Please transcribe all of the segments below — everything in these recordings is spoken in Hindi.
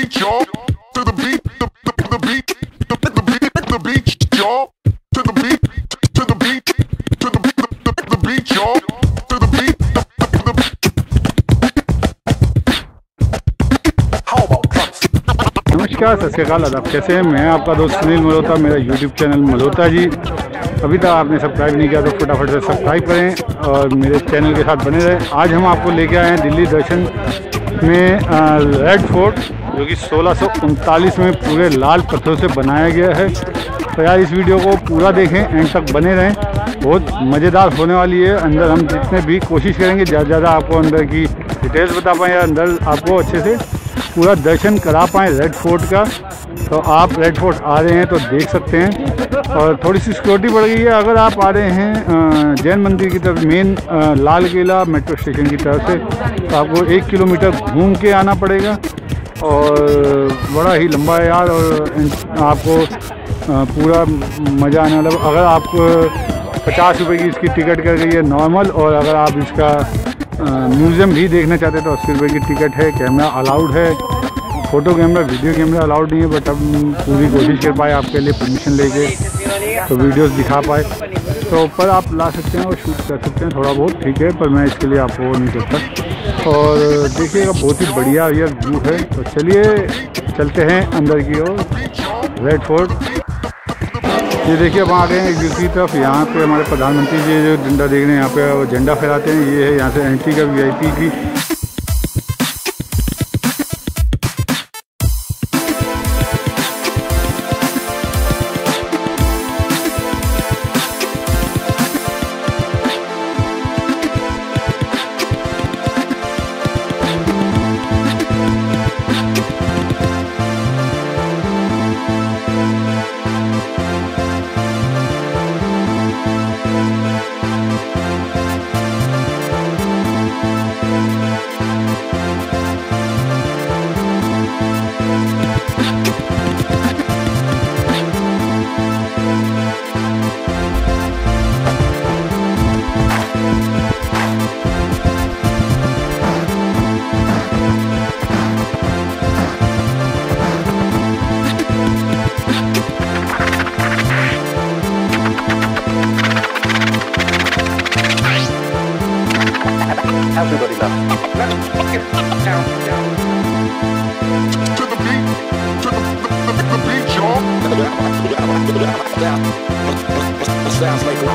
beach, y'all. To the beat, the beat, the beach, y'all. To the beat, to the beat, to the beach, y'all. To the beat, the How about drums? नमस्कार, सत श्री अकाल, आदाब। कैसे हैं? मैं आपका दोस्त सुनील मल्होत्रा, मेरा यूट्यूब चैनल मल्होत्रा जी। अभी तक आपने सब्सक्राइब नहीं किया तो फटाफट से सब्सक्राइब करें और मेरे चैनल के साथ बने रहें। आज हम आपको लेके आए हैं दिल्ली दर्शन में रेड फोर्ट, जो कि 1639 में पूरे लाल पत्थरों से बनाया गया है। तो यार इस वीडियो को पूरा देखें, एंड तक बने रहें, बहुत मज़ेदार होने वाली है। अंदर हम जितने भी कोशिश करेंगे ज़्यादा ज़्यादा आपको अंदर की डिटेल्स बता पाएँ या अंदर आपको अच्छे से पूरा दर्शन करा पाएँ रेड फोर्ट का। तो आप रेड फोर्ट आ रहे हैं तो देख सकते हैं। और थोड़ी सी सिक्योरिटी बढ़ गई है। अगर आप आ रहे हैं जैन मंदिर की तरफ, main Lal Qila metro station की तरफ से, तो आपको 1 किलोमीटर घूम के आना पड़ेगा और बड़ा ही लंबा है यार। और आपको पूरा मज़ा आने वाला। अगर आप 50 रुपये की इसकी टिकट कर गई है नॉर्मल, और अगर आप इसका म्यूज़ियम भी देखना चाहते हैं तो 80 रुपये की टिकट है। कैमरा अलाउड है, photo camera video camera allowed नहीं है, बट अब पूरी कोशिश कर पाए आपके लिए परमिशन लेके तो वीडियोस दिखा पाए। तो ऊपर आप ला सकते हैं और शूट कर सकते हैं थोड़ा बहुत, ठीक है, पर मैं इसके लिए आपको नहीं करता। और देखिएगा बहुत ही बढ़िया ये व्यू है। तो चलिए चलते हैं अंदर की ओर रेड फोर्ट। ये देखिए अब आ गए हैं दूसरी तरफ। यहाँ पे हमारे प्रधानमंत्री जी जो झंडा देख रहे हैं, यहाँ पे वो झंडा फहराते हैं। ये है यहाँ से एंट्री का VIP की। Everybody loves. Let's fucking down. To the beat, to the beach, y'all. Sounds like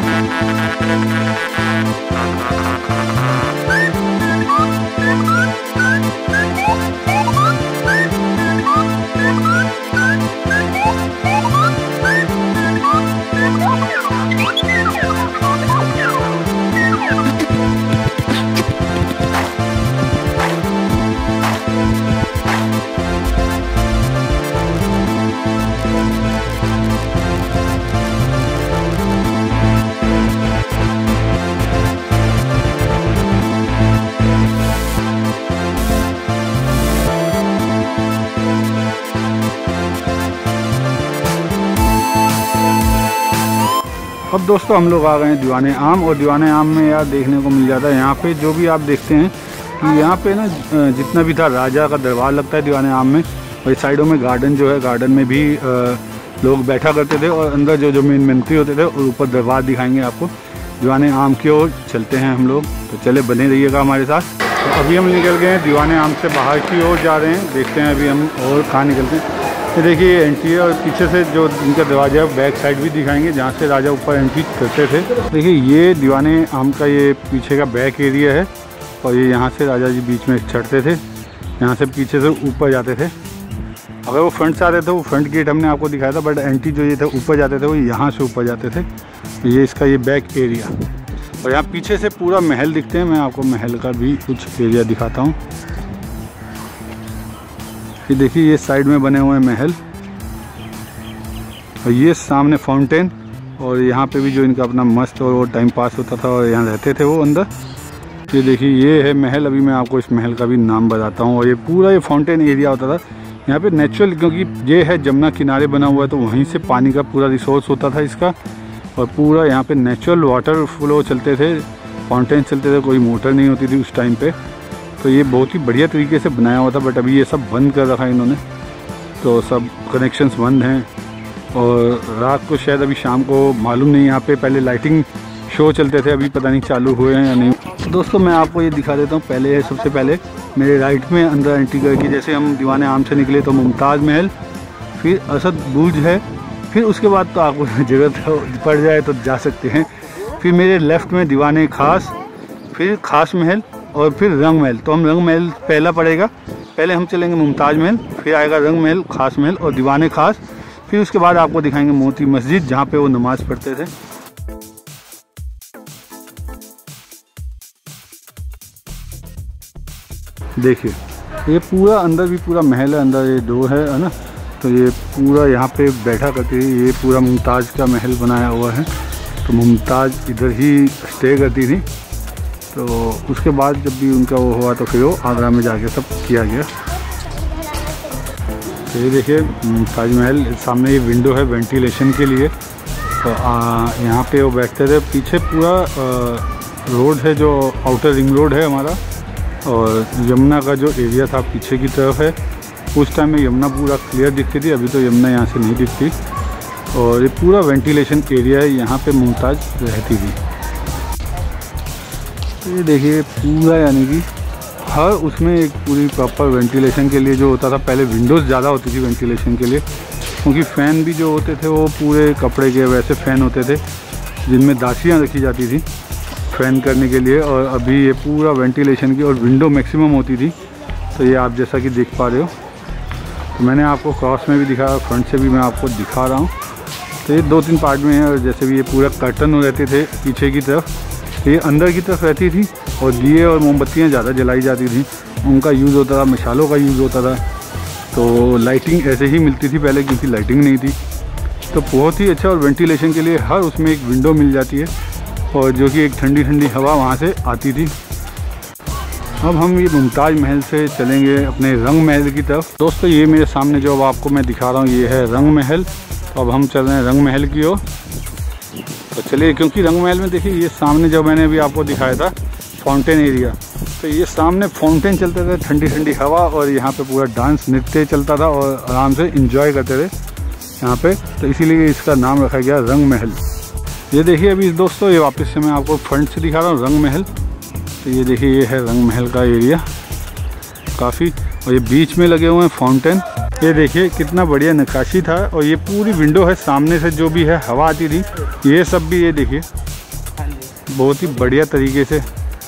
अब दोस्तों हम लोग आ गए हैं दीवाने आम। और दीवाने आम में यार देखने को मिल जाता है यहाँ पे जो भी आप देखते हैं कि यहाँ पे ना जितना भी था राजा का दरबार लगता है दीवाने आम में। और साइडों में गार्डन जो है, गार्डन में भी लोग बैठा करते थे। और अंदर जो मेन मंत्री होते थे, और ऊपर दरबार दिखाएंगे आपको। दीवाने आम की ओर चलते हैं हम लोग, तो चले बने रहिएगा हमारे साथ। तो अभी हम निकल गए हैं दीवाने आम से, बाहर की ओर जा रहे हैं। देखते हैं अभी हम और कहाँ निकलते हैं। ये देखिए एंट्री है, और पीछे से जो इनका दरवाजा है बैक साइड भी दिखाएंगे जहाँ से राजा ऊपर एंट्री करते थे। देखिए ये दीवाने आम का ये पीछे का बैक एरिया है, और ये यहाँ से राजा जी बीच में चढ़ते थे, यहाँ से पीछे से ऊपर जाते थे। अगर वो फ्रंट से आते थे वो फ्रंट गेट हमने आपको दिखाया था, बट एंट्री जो ये थे ऊपर जाते थे वो यहाँ से ऊपर जाते थे। ये इसका ये बैक एरिया, और यहाँ पीछे से पूरा महल दिखते हैं। मैं आपको महल का भी कुछ एरिया दिखाता हूँ। ये देखिए ये साइड में बने हुए हैं महल, और ये सामने फाउंटेन, और यहाँ पे भी जो इनका अपना मस्त और वो टाइम पास होता था और यहाँ रहते थे वो अंदर। ये देखिए ये है महल। अभी मैं आपको इस महल का भी नाम बताता हूँ। और ये पूरा ये फाउंटेन एरिया होता था यहाँ पे नेचुरल, क्योंकि ये है जमुना किनारे बना हुआ है, तो वहीं से पानी का पूरा रिसोर्स होता था इसका। और पूरा यहाँ पे नेचुरल वाटर फ्लो चलते थे, फाउंटेन चलते थे, कोई मोटर नहीं होती थी उस टाइम पे। तो ये बहुत ही बढ़िया तरीके से बनाया हुआ था, बट अभी ये सब बंद कर रखा है इन्होंने, तो सब कनेक्शंस बंद हैं। और रात को शायद अभी शाम को मालूम नहीं, यहाँ पे पहले लाइटिंग शो चलते थे, अभी पता नहीं चालू हुए हैं या नहीं। तो दोस्तों मैं आपको ये दिखा देता हूँ। पहले है सबसे पहले मेरे राइट में अंदर एंट्री करके जैसे हम दीवाने आम से निकले तो मुमताज़ महल, फिर असद बुर्ज है, फिर उसके बाद तो आपको ज़रूरत पड़ जाए तो जा सकते हैं। फिर मेरे लेफ़्ट में दीवाने खास, फिर खास महल और फिर रंग महल। तो हम रंग महल पहला पड़ेगा, पहले हम चलेंगे मुमताज़ महल, फिर आएगा रंग महल, खास महल और दीवाने खास। फिर उसके बाद आपको दिखाएंगे मोती मस्जिद जहाँ पे वो नमाज़ पढ़ते थे। देखिए ये पूरा अंदर भी पूरा महल है, अंदर ये डोर है ना, तो ये पूरा यहाँ पे बैठा करती थी। ये पूरा मुमताज़ का महल बनाया हुआ है, तो मुमताज़ इधर ही स्टे करती थी। तो उसके बाद जब भी उनका वो हुआ तो फिर वो आगरा में जाके सब किया गया। तो ये देखिए मुमताज़ महल, सामने ये विंडो है वेंटिलेशन के लिए, तो यहाँ पे वो बैठते थे। पीछे पूरा रोड है जो आउटर रिंग रोड है हमारा, और यमुना का जो एरिया था पीछे की तरफ है। उस टाइम में यमुना पूरा क्लियर दिखती थी, अभी तो यमुना यहाँ से नहीं दिखती। और ये पूरा वेंटिलेशन एरिया है, यहाँ पे मुमताज़ रहती थी। तो ये देखिए पूरा, यानी कि हर उसमें एक पूरी प्रॉपर वेंटिलेशन के लिए जो होता था। पहले विंडोज़ ज़्यादा होती थी वेंटिलेशन के लिए, क्योंकि फ़ैन भी जो होते थे वो पूरे कपड़े के वैसे फ़ैन होते थे जिनमें दासियाँ रखी जाती थी फ़ैन करने के लिए। और अभी ये पूरा वेंटिलेशन की और विंडो मैक्सिमम होती थी। तो ये आप जैसा कि देख पा रहे हो, तो मैंने आपको क्रॉस में भी दिखाया, फ्रंट से भी मैं आपको दिखा रहा हूँ। तो ये 2-3 पार्ट में है। और जैसे भी ये पूरा कर्टन रहते थे पीछे की तरफ, ये अंदर की तरफ रहती थी, और दिए और मोमबत्तियाँ ज़्यादा जलाई जाती थी, उनका यूज़ होता था, मशालों का यूज़ होता था। तो लाइटिंग ऐसे ही मिलती थी पहले, क्योंकि लाइटिंग नहीं थी। तो बहुत ही अच्छा, और वेंटिलेशन के लिए हर उसमें एक विंडो मिल जाती है, और जो कि एक ठंडी ठंडी हवा वहाँ से आती थी। अब हम ये मुमताज़ महल से चलेंगे अपने रंग महल की तरफ। दोस्तों ये मेरे सामने जो अब आपको मैं दिखा रहा हूँ ये है रंग महल। तो अब हम चल रहे हैं रंग महल की ओर। तो चलिए, क्योंकि रंग महल में देखिए ये सामने जो मैंने अभी आपको दिखाया था फाउंटेन एरिया, तो ये सामने फाउंटेन चलते थे, ठंडी ठंडी हवा, और यहाँ पे पूरा डांस नृत्य चलता था और आराम से इंजॉय करते थे यहाँ पे। तो इसीलिए इसका नाम रखा गया रंग महल। ये देखिए अभी दोस्तों, ये वापस से मैं आपको फ्रंट से दिखा रहा हूँ रंग महल। तो ये देखिए ये है रंग महल का एरिया काफ़ी, और ये बीच में लगे हुए हैं फाउंटेन। ये देखिए कितना बढ़िया नक्काशी था, और ये पूरी विंडो है, सामने से जो भी है हवा आती थी, ये सब भी ये देखिए बहुत ही बढ़िया तरीके से।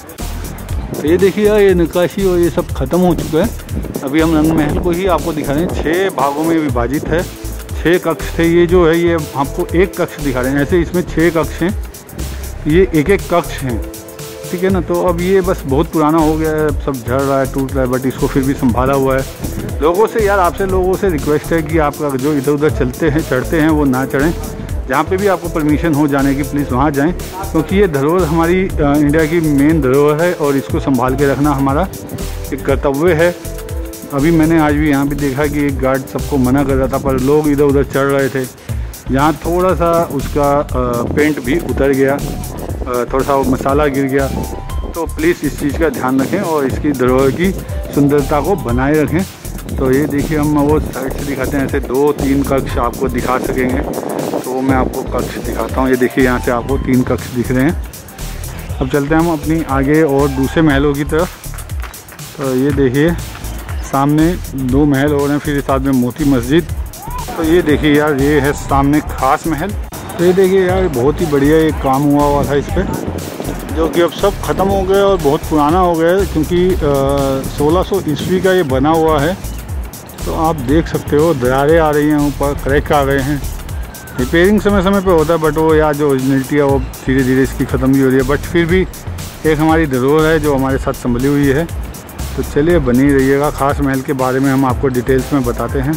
तो ये देखिए यार, ये नक्काशी और ये सब ख़त्म हो चुका है। अभी हम रंग महल को ही आपको दिखा रहे हैं। 6 भागों में विभाजित है, 6 कक्ष थे। ये जो है ये आपको एक कक्ष दिखा रहे हैं, ऐसे इसमें 6 कक्ष हैं, ये एक एक कक्ष हैं, ठीक है ना। तो अब ये बस बहुत पुराना हो गया है, सब झड़ रहा है, टूट रहा है, बट इसको फिर भी संभाला हुआ है। लोगों से यार, आपसे लोगों से रिक्वेस्ट है कि आप जो इधर उधर चढ़ते हैं वो ना चढ़ें। जहाँ पे भी आपको परमिशन हो जाने की प्लीज़ वहाँ जाएं, क्योंकि ये धरोहर हमारी इंडिया की मेन धरोहर है, और इसको संभाल के रखना हमारा एक कर्तव्य है। अभी मैंने आज भी यहाँ पे देखा कि एक गार्ड सबको मना कर रहा था, पर लोग इधर उधर चढ़ रहे थे। यहाँ थोड़ा सा उसका पेंट भी उतर गया, थोड़ा सा मसाला गिर गया। तो प्लीज़ इस चीज़ का ध्यान रखें और इसकी धरोहर की सुंदरता को बनाए रखें। तो ये देखिए हम वो साइड से दिखाते हैं, ऐसे 2-3 कक्ष आपको दिखा सकेंगे। तो मैं आपको कक्ष दिखाता हूँ। ये देखिए यहाँ से आपको 3 कक्ष दिख रहे हैं। अब चलते हैं हम अपनी आगे और दूसरे महलों की तरफ। तो ये देखिए सामने 2 महल और हैं, फिर साथ में मोती मस्जिद। तो ये देखिए यार, ये है सामने खास महल। तो ये देखिए यार, बहुत ही बढ़िया एक काम हुआ था इस पर, जो कि अब सब ख़त्म हो गए और बहुत पुराना हो गया है, क्योंकि 1600 ईस्वी का ये बना हुआ है। तो आप देख सकते हो दरारें आ रही हैं ऊपर, क्रैक आ गए हैं। रिपेयरिंग समय समय पे होता है, बट वो यार जो ओरिजिनलिटी है वो धीरे धीरे इसकी ख़त्म भी हो रही है। बट फिर भी एक हमारी धरोहर है जो हमारे साथ संभली हुई है। तो चलिए बनी रहिएगा। खास महल के बारे में हम आपको डिटेल्स में बताते हैं।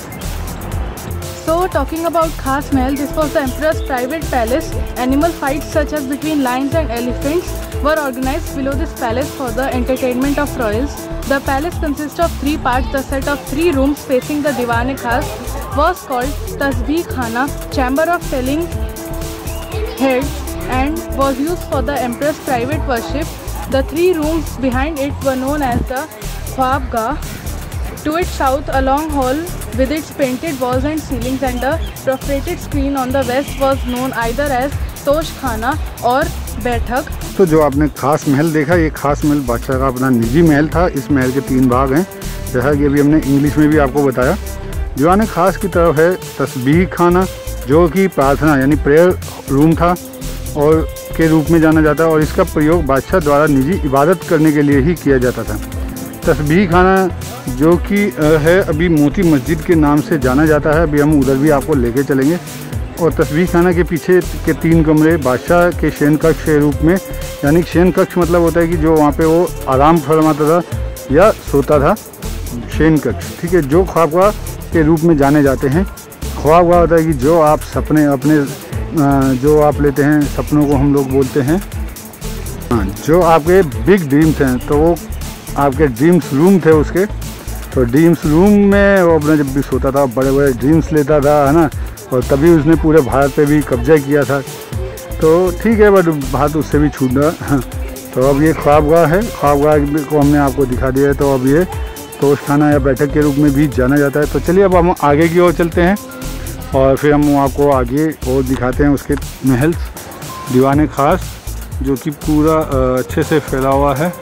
So talking about Khas Mahal, this was the Emperor's private palace. Animal fights such as between lions and elephants were organized below this palace for the entertainment of royals. The palace consists of 3 parts. The set of 3 rooms facing the Diwan-e-Khas was called Tasbih Khana, chamber of telling heads, and was used for the Emperor's private worship. The 3 rooms behind it were known as the Khwabgah. To its south, a long hall with its painted walls and ceilings and a perforated screen on the west was known either as Tosh Khana और बैठक। तो जो आपने खास महल देखा, ये खास महल बादशाह का अपना निजी महल था। इस महल के 3 भाग हैं, जैसा कि अभी हमने इंग्लिश में भी आपको बताया। दीवान खास की तरफ है तस्बीह खाना, जो कि प्रार्थना यानी प्रेयर रूम था और के रूप में जाना जाता है, और इसका प्रयोग बादशाह द्वारा निजी इबादत करने के लिए ही किया जाता था। तस्बीह खाना जो कि है अभी मोती मस्जिद के नाम से जाना जाता है, अभी हम उधर भी आपको लेके चलेंगे। और तस्बीह खाना के पीछे के 3 कमरे बादशाह के शयन कक्ष के रूप में, यानी शयन कक्ष मतलब होता है कि जो वहाँ पे वो आराम फरमाता था या सोता था, शयन कक्ष, ठीक है, जो ख्वाबगाह के रूप में जाने जाते हैं। ख्वाबगाह होता है कि जो आप सपने अपने जो आप लेते हैं, सपनों को हम लोग बोलते हैं, जो आपके बिग ड्रीम्स हैं, तो वो आपके ड्रीम्स रूम थे उसके। तो ड्रीम्स रूम में वो अपना जब भी सोता था बड़े बड़े ड्रीम्स लेता था, है ना, और तभी उसने पूरे भारत पे भी कब्जा किया था। तो ठीक है, बट बात उससे भी छूट रहा। तो अब ये ख्वाबगाह है, ख्वाबगाह को हमने आपको दिखा दिया है। तो अब ये तोशखाना या बैठक के रूप में भी जाना जाता है। तो चलिए अब हम आगे की ओर चलते हैं और फिर हम आपको आगे और दिखाते हैं उसके महल, दीवान खास, जो कि पूरा अच्छे से फैला हुआ है।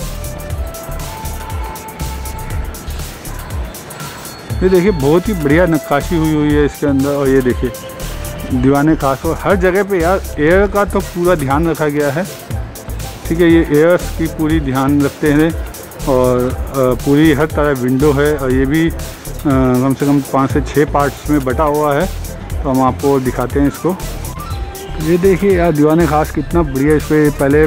ये देखिए बहुत ही बढ़िया नक्काशी हुई है इसके अंदर। और ये देखिए दीवान खास, और हर जगह पे यार एयर का तो पूरा ध्यान रखा गया है, ठीक है। ये एयर्स की पूरी ध्यान रखते हैं और पूरी हर तरह विंडो है, और ये भी कम से कम 5 से 6 पार्ट्स में बटा हुआ है। तो हम आपको दिखाते हैं इसको। ये देखिए यार दीवान खास कितना बढ़िया, इस पर पहले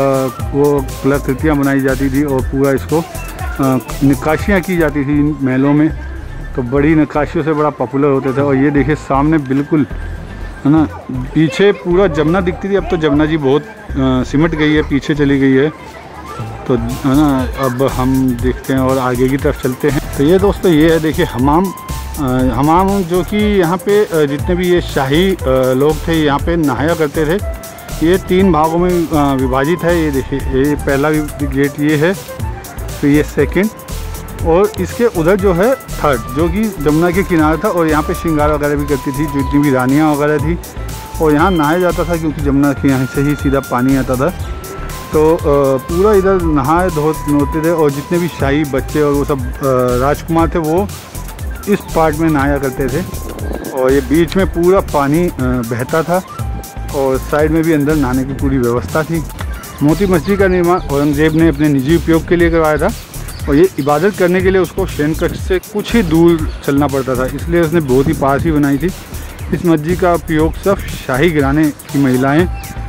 वो कलाकृतियाँ बनाई जाती थी और पूरा इसको नक्काशियाँ की जाती थी महलों में। तो बड़ी नक्काशियों से बड़ा पॉपुलर होते थे। और ये देखिए सामने बिल्कुल, है ना, पीछे पूरा जमुना दिखती थी, अब तो जमुना जी बहुत सिमट गई है, पीछे चली गई है। तो है ना, अब हम देखते हैं और आगे की तरफ चलते हैं। तो ये दोस्तों ये है, देखिए हमाम, हमाम जो कि यहाँ पे जितने भी ये शाही लोग थे यहाँ पे नहाया करते थे। ये 3 भागों में विभाजित है। ये देखिए ये पहला गेट ये है, फिर ये सेकंड, और इसके उधर जो है थर्ड, जो कि जमुना के किनारे था। और यहाँ पे श्रृंगार वगैरह भी करती थी, जितनी भी रानियाँ वगैरह थी, और यहाँ नहाया जाता था क्योंकि जमुना के यहाँ से ही सीधा पानी आता था। तो पूरा इधर नहाए धोते थे, और जितने भी शाही बच्चे और वो सब राजकुमार थे वो इस पार्ट में नहाया करते थे। और ये बीच में पूरा पानी बहता था, और साइड में भी अंदर नहाने की पूरी व्यवस्था थी। मोती मस्जिद का निर्माण औरंगजेब ने अपने निजी उपयोग के लिए करवाया था, और ये इबादत करने के लिए उसको शयन कक्ष से कुछ ही दूर चलना पड़ता था, इसलिए उसने बहुत ही पास ही बनाई थी। इस मस्जिद का उपयोग सिर्फ शाही घराने की महिलाएं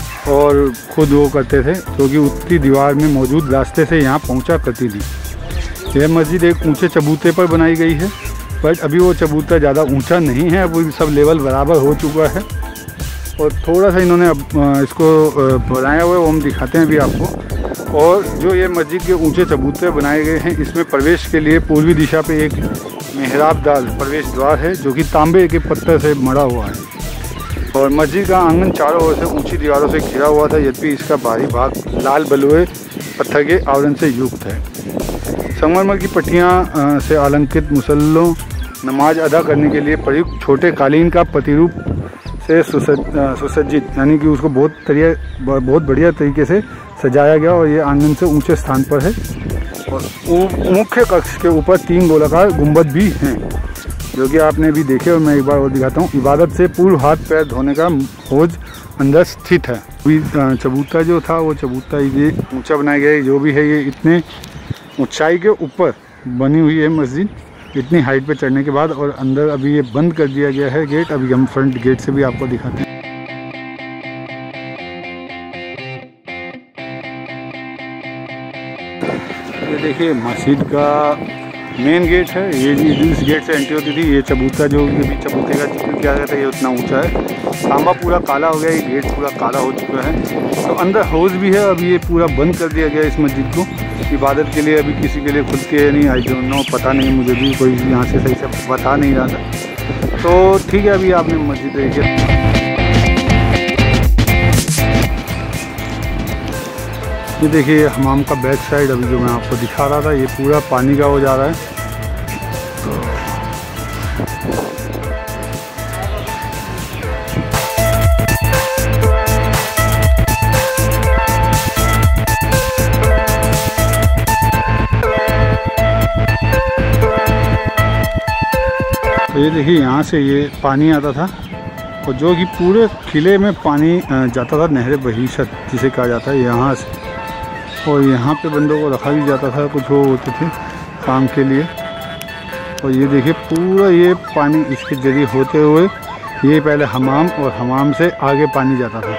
और खुद वो करते थे, क्योंकि उत्तरी दीवार में मौजूद रास्ते से यहाँ पहुँचा करती थी। यह मस्जिद एक ऊंचे चबूते पर बनाई गई है, बट अभी वो चबूता ज़्यादा ऊंचा नहीं है, वो सब लेवल बराबर हो चुका है। और थोड़ा सा इन्होंने अब इसको बनाया हुआ है, वो हम दिखाते हैं अभी आपको। और जो ये मस्जिद के ऊंचे चबूते बनाए गए हैं, इसमें प्रवेश के लिए पूर्वी दिशा पे एक मेहराबदार प्रवेश द्वार है, जो कि तांबे के पत्थर से मढ़ा हुआ है। और मस्जिद का आंगन चारों ओर से ऊंची दीवारों से घिरा हुआ था, यद्यपि इसका बाहरी भाग लाल बलुए पत्थर के आवरण से युक्त है। संगमरमर की पट्टियाँ से अलंकृत मुसल्लों, नमाज अदा करने के लिए प्रयुक्त छोटे कालीन का प्रतिरूप से सुसज्जित, यानी कि उसको बहुत बढ़िया तरीके से सजाया गया। और ये आंगन से ऊंचे स्थान पर है। और मुख्य कक्ष के ऊपर 3 गोलाकार गुंबद भी हैं, जो कि आपने भी देखे। और मैं एक बार और दिखाता हूँ। इबादत से पूर्व हाथ पैर धोने का हौज अंदर स्थित है। अभी चबूता जो था वो चबूता ये ऊंचा बनाया गया है, जो भी है ये इतने ऊंचाई के ऊपर बनी हुई है मस्जिद, इतनी हाइट पे चढ़ने के बाद। और अंदर अभी ये बंद कर दिया गया है गेट, अभी हम फ्रंट गेट से भी आपको दिखाते हैं। ये देखिए मस्जिद का मेन गेट है, ये इस गेट से एंट्री होती थी। ये चबूता जो अभी चबूते का जिक्र किया गया था, ये उतना ऊंचा है। तांबा पूरा काला हो गया, ये गेट पूरा काला हो चुका है। तो अंदर हाउस भी है, अभी ये पूरा बंद कर दिया गया इस मस्जिद को इबादत के लिए। अभी किसी के लिए खुद के नहीं, आई डोंट नो, पता नहीं, मुझे भी कोई यहाँ से सही से बता नहीं रहा था। तो ठीक है, अभी आपने मस्जिद देखिए। ये देखिए हमाम का बैक साइड अभी जो मैं आपको दिखा रहा था, ये पूरा पानी का हो जा रहा है। तो ये देखिए यहाँ से ये पानी आता था और जो कि पूरे किले में पानी जाता था, नहर बहीशत जिसे कहा जाता है, यहाँ से। और यहाँ पे बंदों को रखा भी जाता था, कुछ वो होते थे काम के लिए। और ये देखिए पूरा ये पानी इसके जरिए होते हुए ये पहले हमाम और हमाम से आगे पानी जाता था।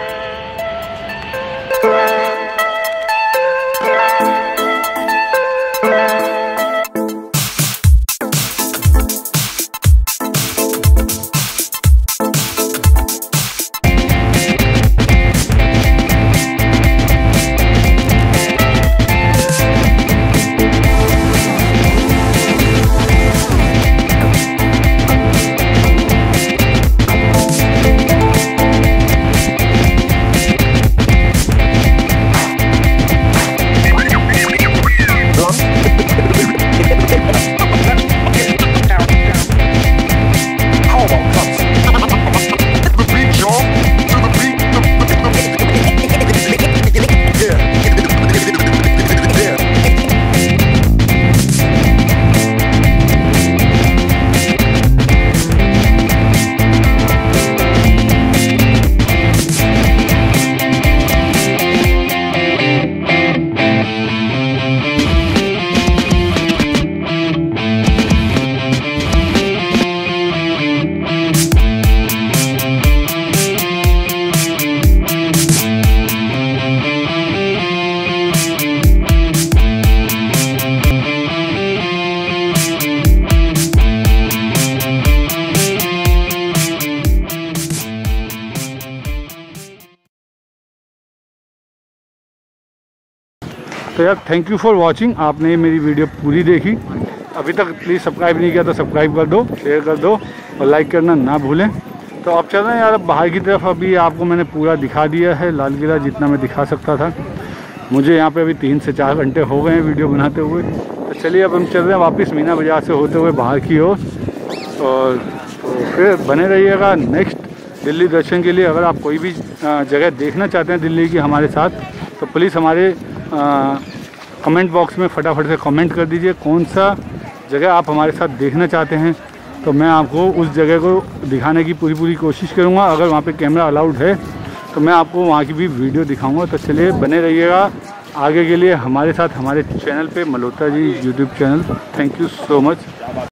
तो यार थैंक यू फॉर वॉचिंग। आपने मेरी वीडियो पूरी देखी, अभी तक प्लीज़ सब्सक्राइब नहीं किया तो सब्सक्राइब कर दो, शेयर कर दो और लाइक करना ना भूलें। तो अब चल रहे हैं यार बाहर की तरफ। अभी आपको मैंने पूरा दिखा दिया है लाल किला, जितना मैं दिखा सकता था। मुझे यहाँ पे अभी 3 से 4 घंटे हो गए हैं वीडियो बनाते हुए। तो चलिए अब हम चल रहे हैं वापस मीना बाज़ार से होते हुए बाहर की ओर। और तो फिर बने रहिएगा नेक्स्ट दिल्ली दर्शन के लिए। अगर आप कोई भी जगह देखना चाहते हैं दिल्ली की हमारे साथ, तो प्लीज़ हमारे कमेंट बॉक्स में फटाफट से कमेंट कर दीजिए कौन सा जगह आप हमारे साथ देखना चाहते हैं। तो मैं आपको उस जगह को दिखाने की पूरी कोशिश करूँगा। अगर वहाँ पे कैमरा अलाउड है तो मैं आपको वहाँ की भी वीडियो दिखाऊंगा। तो चलिए बने रहिएगा आगे के लिए हमारे साथ हमारे चैनल पे, Malhotra ji YouTube channel. Thank you so much.